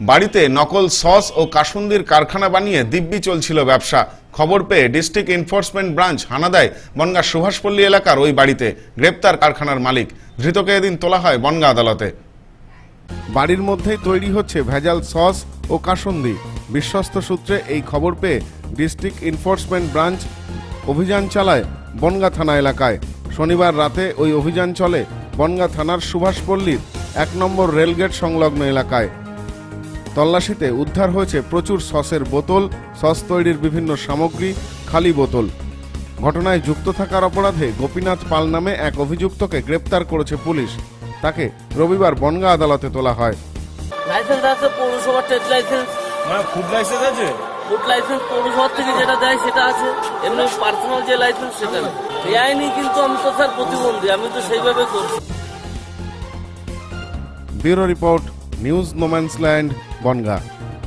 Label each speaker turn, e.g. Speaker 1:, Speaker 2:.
Speaker 1: বাড়িতে নকল সস ও কাসুন্দির কারখানা বানিয়ে দিব্যি চলছিল ব্যবসা। খবর পেয়ে ডিস্ট্রিক্ট এনফোর্সমেন্ট ব্রাঞ্চ হানা দেয় বনগাঁ সুভাষপল্লী এলাকার ওই বাড়িতে। গ্রেপ্তার কারখানার মালিক। ধৃতকে এদিন তোলা হয় বনগাঁ আদালতে। বাড়ির মধ্যেই তৈরি হচ্ছে ভেজাল সস ও কাসুন্দি। বিশ্বস্ত সূত্রে এই খবর পেয়ে ডিস্ট্রিক্ট এনফোর্সমেন্ট ব্রাঞ্চ অভিযান চালায় বনগাঁ থানা এলাকায়। শনিবার রাতে ওই অভিযান চলে বনগাঁ থানার সুভাষপল্লীর 1 নম্বর রেলগেট সংলগ্ন এলাকায়। তল্লাশিতে উদ্ধার হয়েছে প্রচুর সসের বোতল, সস তৈরির বিভিন্ন সামগ্রী, খালি বোতল। ঘটনায় যুক্ত থাকার অপরাধে গোপীনাথ পাল নামে এক অভিযুক্তকে গ্রেপ্তার করেছে পুলিশ। তাকে রবিবার বনগাঁ আদালতে তোলা হয়।
Speaker 2: লাইসেন্স আছে, পৌরসভার ট্রেড লাইসেন্স,
Speaker 3: মানে ফুড লাইসেন্স আছে,
Speaker 2: ফুড লাইসেন্স পৌরসভা থেকে যেটা দেয় সেটা আছে, এমনি পার্সোনাল যে লাইসেন্স সেটা নেই। বেআইনি কিন্তু আমি তো স্যার প্রতিবন্ধী, আমি তো সেইভাবে করছি।
Speaker 1: Bureau report, news no man's land, Bongaon.